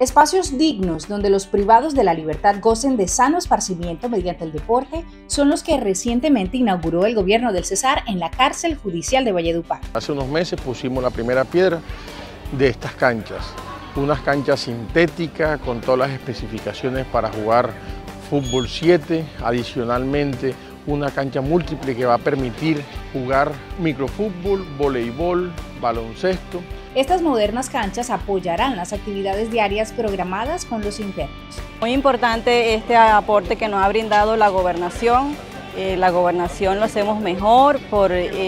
Espacios dignos donde los privados de la libertad gocen de sano esparcimiento mediante el deporte son los que recientemente inauguró el gobierno del Cesar en la cárcel judicial de Valledupar. Hace unos meses pusimos la primera piedra de estas canchas, unas canchas sintéticas con todas las especificaciones para jugar fútbol 7, adicionalmente una cancha múltiple que va a permitir jugar microfútbol, voleibol, baloncesto. Estas modernas canchas apoyarán las actividades diarias programadas con los internos. Muy importante este aporte que nos ha brindado la gobernación. La gobernación lo hacemos mejor por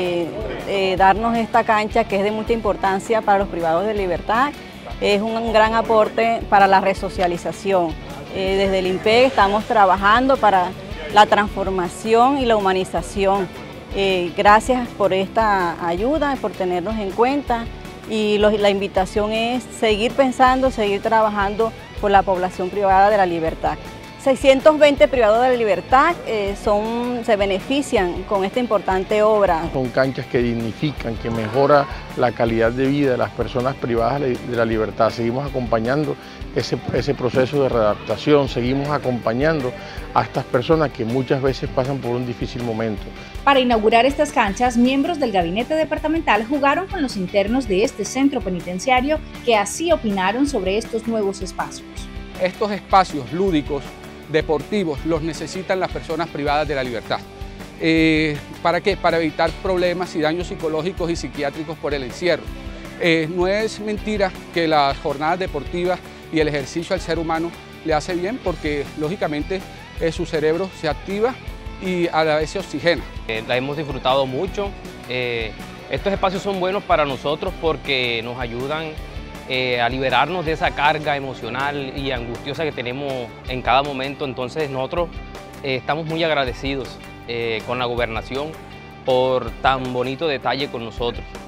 darnos esta cancha que es de mucha importancia para los privados de libertad. Es un gran aporte para la resocialización. Desde el INPEC estamos trabajando para la transformación y la humanización. Gracias por esta ayuda, por tenernos en cuenta. Y la invitación es seguir pensando, seguir trabajando por la población privada de la libertad. 620 privados de la libertad se benefician con esta importante obra. Son canchas que dignifican, que mejoran la calidad de vida de las personas privadas de la libertad. Seguimos acompañando ese proceso de readaptación, seguimos acompañando a estas personas que muchas veces pasan por un difícil momento. Para inaugurar estas canchas, miembros del gabinete departamental jugaron con los internos de este centro penitenciario que así opinaron sobre estos nuevos espacios. Estos espacios lúdicos, deportivos, los necesitan las personas privadas de la libertad. ¿Para qué? Para evitar problemas y daños psicológicos y psiquiátricos por el encierro. No es mentira que las jornadas deportivas y el ejercicio al ser humano le hace bien porque lógicamente su cerebro se activa y a la vez se oxigena. La hemos disfrutado mucho. Estos espacios son buenos para nosotros porque nos ayudan a liberarnos de esa carga emocional y angustiosa que tenemos en cada momento. Entonces nosotros estamos muy agradecidos con la gobernación por tan bonito detalle con nosotros.